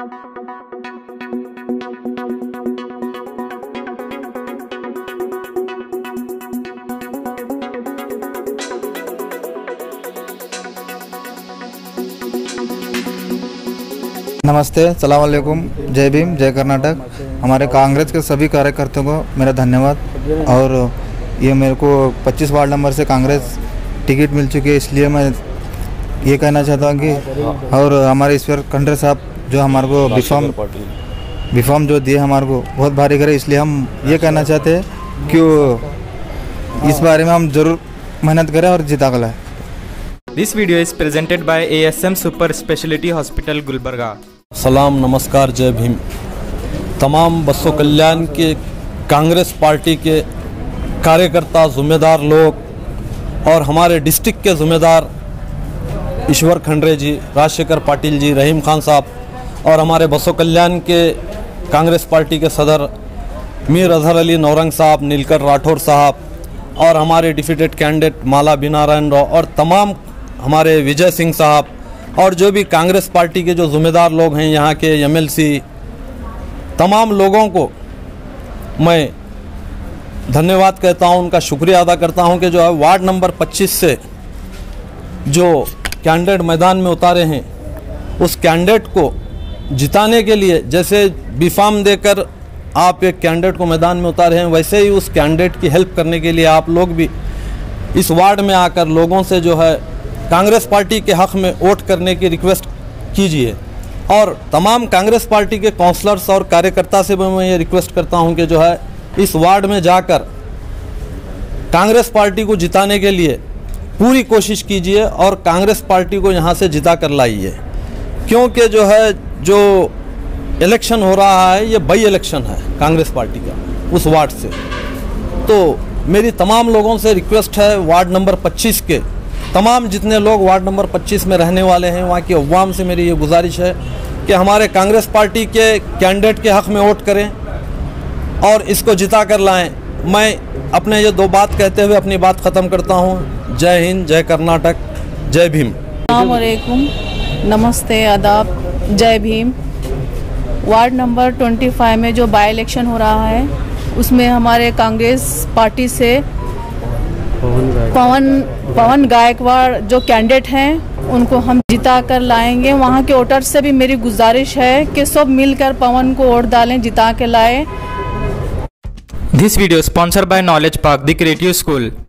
नमस्ते, सलाम वालेकुम, जय भीम, जय कर्नाटक। हमारे कांग्रेस के सभी कार्यकर्ताओं को मेरा धन्यवाद। और ये मेरे को 25 वार्ड नंबर से कांग्रेस टिकट मिल चुकी है, इसलिए मैं ये कहना चाहता हूँ कि और हमारे ईश्वर खंडर साहब जो हमारे को बिफॉर्म जो दिए हमारे को बहुत भारी करे, इसलिए हम ये कहना चाहते हैं कि इस बारे में हम ज़रूर मेहनत करें और जिता कर लाएं। This video is presented by ASM Super Speciality Hospital Gulbarga. सलाम, नमस्कार, जय भीम। तमाम बसों कल्याण के कांग्रेस पार्टी के कार्यकर्ता, ज़िम्मेदार लोग और हमारे डिस्ट्रिक्ट के ज़िम्मेदार ईश्वर खंडरे जी, राजशेखर पाटिल जी, रहीम खान साहब और हमारे बसों कल्याण के कांग्रेस पार्टी के सदर मीर अजहर अली नौरंग साहब, नीलकर राठौर साहब और हमारे डिफीटेड कैंडिडेट माला बीनारायण राव और तमाम हमारे विजय सिंह साहब और जो भी कांग्रेस पार्टी के जो ज़िम्मेदार लोग हैं, यहाँ के एमएलसी, तमाम लोगों को मैं धन्यवाद कहता हूँ, उनका शुक्रिया अदा करता हूँ कि जो है वार्ड नंबर 25 से जो कैंडिडेट मैदान में उतारे हैं उस कैंडिडेट को जिताने के लिए, जैसे बीफार्म देकर आप एक कैंडिडेट को मैदान में उतारे हैं, वैसे ही उस कैंडिडेट की हेल्प करने के लिए आप लोग भी इस वार्ड में आकर लोगों से जो है कांग्रेस पार्टी के हक़ में वोट करने की रिक्वेस्ट कीजिए। और तमाम कांग्रेस पार्टी के काउंसलर्स और कार्यकर्ता से भी मैं ये रिक्वेस्ट करता हूं कि जो है इस वार्ड में जाकर कांग्रेस पार्टी को जिताने के लिए पूरी कोशिश कीजिए और कांग्रेस पार्टी को यहां से जिता कर लाइए, क्योंकि जो है जो इलेक्शन हो रहा है ये बाई इलेक्शन है कांग्रेस पार्टी का उस वार्ड से। तो मेरी तमाम लोगों से रिक्वेस्ट है, वार्ड नंबर 25 के तमाम जितने लोग वार्ड नंबर 25 में रहने वाले हैं, वहाँ की अवाम से मेरी ये गुजारिश है कि हमारे कांग्रेस पार्टी के कैंडिडेट के हक़ में वोट करें और इसको जिता कर लाएं। मैं अपने ये दो बात कहते हुए अपनी बात ख़त्म करता हूँ। जय हिंद, जय कर्नाटक, जय भीम। अस्सलाम वालेकुम, नमस्ते, आदाब, जय भीम। वार्ड नंबर 25 में जो बाई इलेक्शन हो रहा है उसमें हमारे कांग्रेस पार्टी से पवन गायकवाड़ जो कैंडिडेट हैं उनको हम जिता कर लाएंगे। वहाँ के वोटर से भी मेरी गुजारिश है कि सब मिलकर पवन को वोट डालें, जिता के लाएं। This video is sponsored by Knowledge Park, the Creative School।